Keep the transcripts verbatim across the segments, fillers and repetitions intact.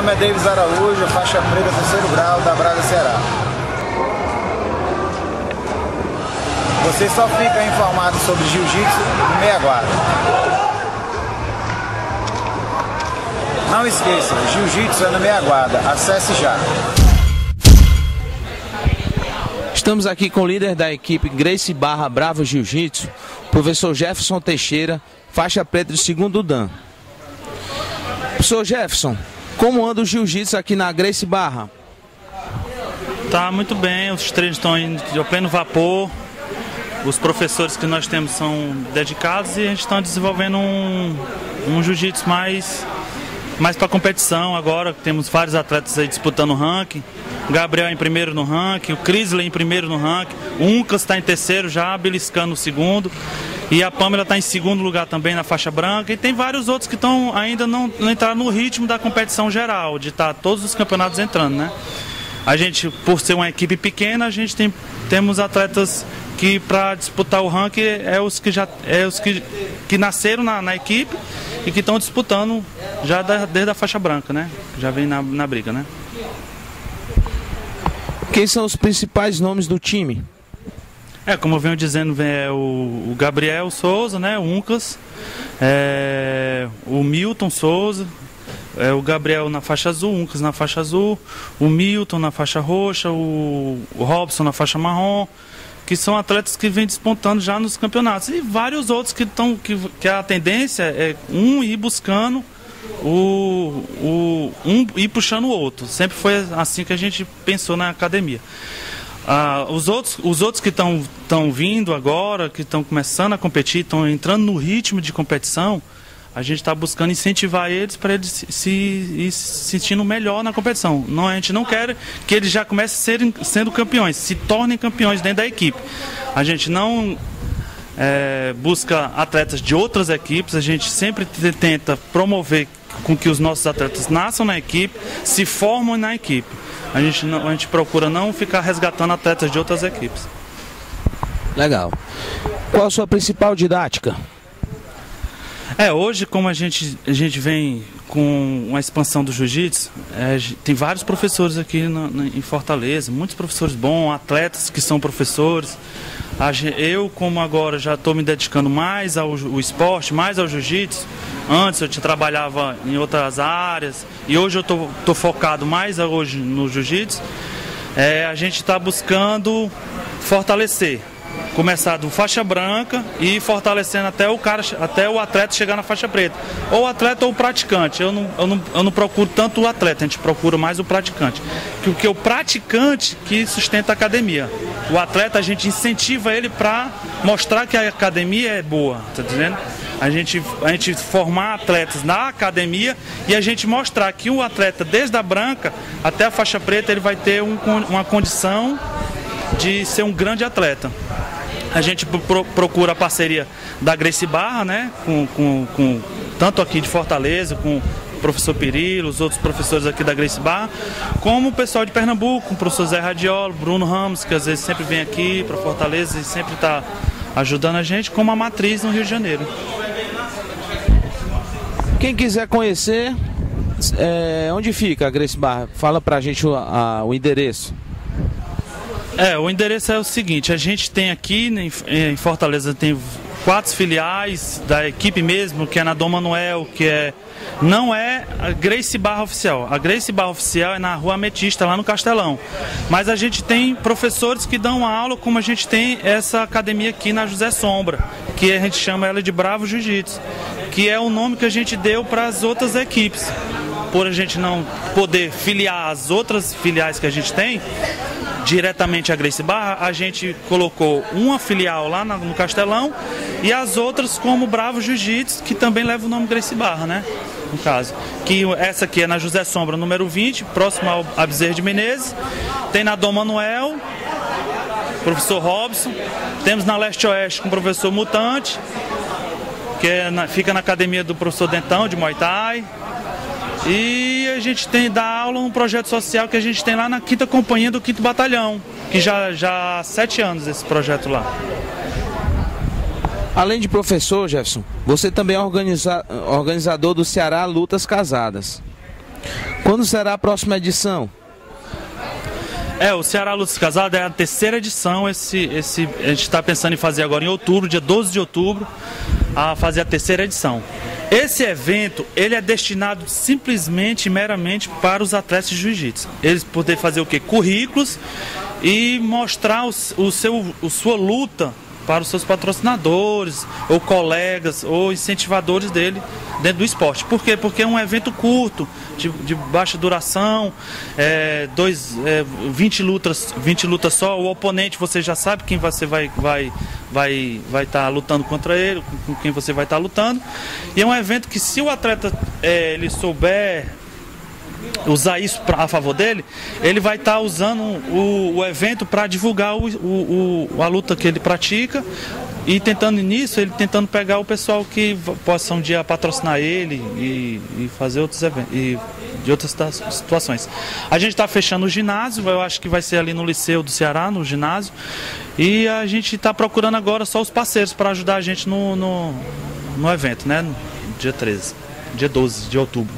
nome é Davis Araújo, faixa preta, terceiro grau, da Braga, Ceará. Você só fica informado sobre jiu-jitsu no meia guarda. Não esqueça, jiu-jitsu é no meia guarda, acesse já. Estamos aqui com o líder da equipe Gracie Barra Bravo Jiu-Jitsu, professor Jefferson Teixeira, faixa preta do segundo Dan. Professor Jefferson, como anda o jiu-jitsu aqui na Gracie Barra? Tá muito bem, os treinos estão indo a pleno vapor, os professores que nós temos são dedicados e a gente está desenvolvendo um, um jiu-jitsu mais, mais para competição agora. Temos vários atletas aí disputando o ranking. O Gabriel em primeiro no ranking, o Crisley em primeiro no ranking, o Uncas está em terceiro já, beliscando o segundo. E a Pamela está em segundo lugar também na faixa branca. E tem vários outros que estão ainda não, não entraram no ritmo da competição geral, de estar todos os campeonatos entrando, né? A gente, por ser uma equipe pequena, a gente tem, temos atletas que para disputar o ranking é os que já é os que, que nasceram na, na equipe e que estão disputando já da, desde a faixa branca, né? Já vem na, na briga, né? Quem são os principais nomes do time? É, como eu venho dizendo, é o, o Gabriel Souza, né, o Uncas, é, o Milton Souza, é, o Gabriel na faixa azul, o Uncas na faixa azul, o Milton na faixa roxa, o, o Robson na faixa marrom, que são atletas que vêm despontando já nos campeonatos. E vários outros que estão, que, que a tendência é um ir buscando, o, o, um ir puxando o outro. Sempre foi assim que a gente pensou na academia. Ah, os outros, os outros que estão vindo agora, que estão começando a competir, estão entrando no ritmo de competição, a gente está buscando incentivar eles para eles se, se, ir se sentindo melhor na competição. Não, a gente não quer que eles já comecem serem, sendo campeões, se tornem campeões dentro da equipe. A gente não é, busca atletas de outras equipes, a gente sempre tenta promover com que os nossos atletas nasçam na equipe, se formam na equipe. A gente, não, a gente procura não ficar resgatando atletas de outras equipes. Legal. Qual a sua principal didática? É, hoje, como a gente, a gente vem com uma expansão do jiu-jitsu, é, tem vários professores aqui na, na, em Fortaleza, muitos professores bons, atletas que são professores. A, eu, como agora já estou me dedicando mais ao, ao esporte, mais ao jiu-jitsu. Antes eu te trabalhava em outras áreas e hoje eu estou focado mais hoje no jiu-jitsu. É, a gente está buscando fortalecer. Começar do faixa branca e fortalecendo até o cara, até o atleta chegar na faixa preta. Ou o atleta ou o praticante. Eu não, eu não, eu não procuro tanto o atleta, a gente procura mais o praticante. Porque o praticante que sustenta a academia. O atleta a gente incentiva ele para mostrar que a academia é boa, tá dizendo? A gente, a gente formar atletas na academia e a gente mostrar que o atleta desde a branca até a faixa preta ele vai ter um, uma condição de ser um grande atleta. A gente pro, procura a parceria da Gracie Barra, né, com, com, com, tanto aqui de Fortaleza, com o professor Pirilo, os outros professores aqui da Gracie Barra, como o pessoal de Pernambuco, com o professor Zé Radiolo, Bruno Ramos, que às vezes sempre vem aqui para Fortaleza e sempre está ajudando a gente, como a matriz no Rio de Janeiro. Quem quiser conhecer, é, onde fica a Gracie Barra? Fala pra gente o, a, o endereço. É, o endereço é o seguinte, a gente tem aqui em Fortaleza, tem quatro filiais da equipe mesmo, que é na Dom Manuel, que é, não é a Gracie Barra Oficial. A Gracie Barra Oficial é na Rua Ametista, lá no Castelão. Mas a gente tem professores que dão aula, como a gente tem essa academia aqui na José Sombra, que a gente chama ela de Bravo Jiu-Jitsu, que é o nome que a gente deu para as outras equipes. Por a gente não poder filiar as outras filiais que a gente tem, diretamente a Gracie Barra, a gente colocou uma filial lá no Castelão e as outras como Bravo Jiu-Jitsu, que também leva o nome Gracie Barra, né? No caso. Que essa aqui é na José Sombra, número vinte, próximo ao a Bezerra de Menezes. Tem na Dom Manuel, professor Robson. Temos na Leste Oeste com o professor Mutante, que é na, fica na academia do professor Dentão, de Muay Thai. E a gente tem dá aula num projeto social que a gente tem lá na quinta companhia do quinto batalhão, que já, já há sete anos esse projeto lá. Além de professor, Jefferson, você também é organiza, organizador do Ceará Lutas Casadas. Quando será a próxima edição? É, o Ceará Lutas Casadas é a terceira edição. Esse, esse, a gente está pensando em fazer agora em outubro, dia doze de outubro, a fazer a terceira edição. Esse evento, ele é destinado simplesmente e meramente para os atletas de jiu-jitsu. Eles poderem fazer o quê? Currículos e mostrar o, o seu, a sua luta para os seus patrocinadores, ou colegas, ou incentivadores dele dentro do esporte. Por quê? Porque é um evento curto, de, de baixa duração, é, dois, é, vinte lutas, vinte lutas só. O oponente, você já sabe quem você vai vai vai vai estar lutando contra ele, com quem você vai estar lutando. E é um evento que, se o atleta é, ele souber usar isso pra, a favor dele, ele vai estar tá usando o, o evento para divulgar o, o, o, a luta que ele pratica, e tentando nisso, ele tentando pegar o pessoal que possa um dia patrocinar ele e, e fazer outros eventos e de outras situações. A gente está fechando o ginásio, eu acho que vai ser ali no Liceu do Ceará, no ginásio, e a gente está procurando agora só os parceiros para ajudar a gente no, no, no evento, né? No dia treze, dia doze de outubro.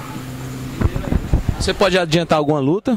Você pode adiantar alguma luta?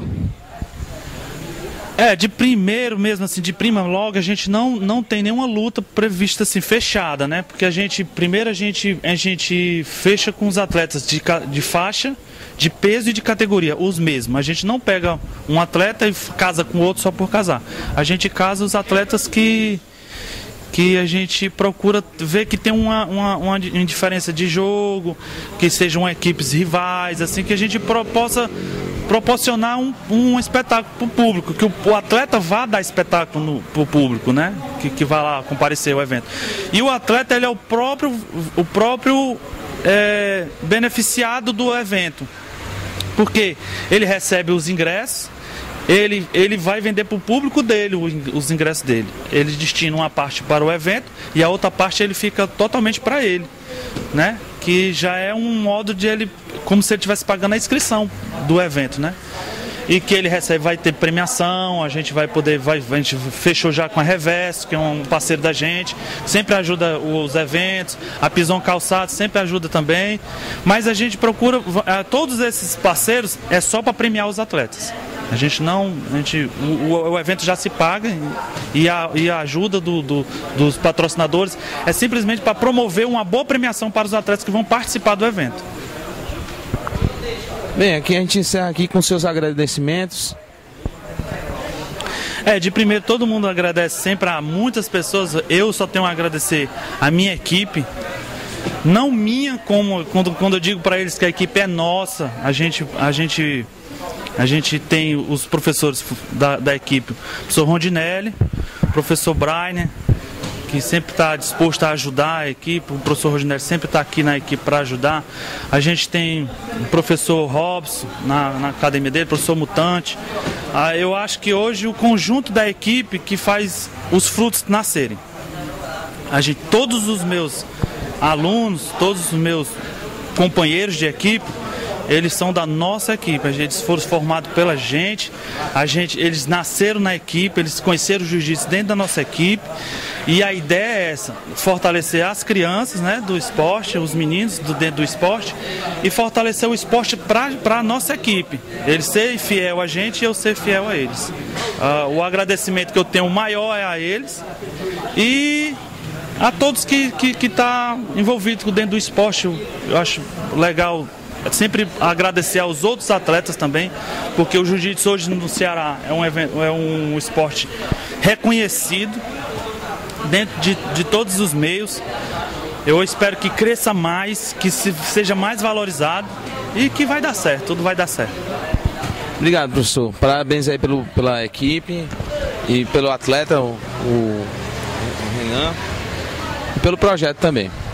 É, de primeiro mesmo, assim, de prima logo, a gente não, não tem nenhuma luta prevista, assim, fechada, né? Porque a gente, primeiro a gente, a gente fecha com os atletas de, de faixa, de peso e de categoria, os mesmos. A gente não pega um atleta e casa com outro só por casar. A gente casa os atletas que... que a gente procura ver que tem uma, uma, uma diferença de jogo, que sejam equipes rivais, assim, que a gente pro, possa proporcionar um, um espetáculo para o público, que o, o atleta vá dar espetáculo para o público, né? Que, que vá lá comparecer ao evento. E o atleta, ele é o próprio, o próprio é, beneficiado do evento, porque ele recebe os ingressos. Ele, ele vai vender para o público dele os ingressos dele. Ele destina uma parte para o evento e a outra parte ele fica totalmente para ele, né? Que já é um modo de ele, como se ele estivesse pagando a inscrição do evento, né? E que ele recebe, vai ter premiação, a gente vai poder, vai, a gente fechou já com a Reverso, que é um parceiro da gente, sempre ajuda os eventos, a Pison Calçados sempre ajuda também, mas a gente procura, todos esses parceiros é só para premiar os atletas. A gente não, a gente, o, o evento já se paga e a, e a ajuda do, do, dos patrocinadores é simplesmente para promover uma boa premiação para os atletas que vão participar do evento. Bem, aqui a gente encerra aqui com seus agradecimentos. É, de primeiro, todo mundo agradece sempre a muitas pessoas. Eu só tenho a agradecer a minha equipe. Não minha, como quando, quando eu digo para eles que a equipe é nossa, a gente, a gente, a gente tem os professores da, da equipe, o professor Rondinelli, o professor Brainer, que sempre está disposto a ajudar a equipe, o professor Rondinelli sempre está aqui na equipe para ajudar. A gente tem o professor Robson na, na academia dele, o professor Mutante. Ah, eu acho que hoje o conjunto da equipe que faz os frutos nascerem. A gente, todos os meus alunos, todos os meus companheiros de equipe, eles são da nossa equipe. A gente, eles foram formados pela gente, a gente, eles nasceram na equipe, eles conheceram o jiu-jitsu dentro da nossa equipe. E a ideia é essa, fortalecer as crianças, né, do esporte, os meninos do, dentro do esporte, e fortalecer o esporte para a nossa equipe. Eles serem fiel a gente e eu ser fiel a eles. Uh, o agradecimento que eu tenho maior é a eles e a todos que estão que, que tá envolvidos dentro do esporte. Eu, eu acho legal sempre agradecer aos outros atletas também, porque o jiu-jitsu hoje no Ceará é um, evento, é um esporte reconhecido dentro de, de todos os meios. Eu espero que cresça mais, que se, seja mais valorizado e que vai dar certo, tudo vai dar certo. Obrigado, professor. Parabéns aí pelo, pela equipe e pelo atleta, o, o, o Renan, e pelo projeto também.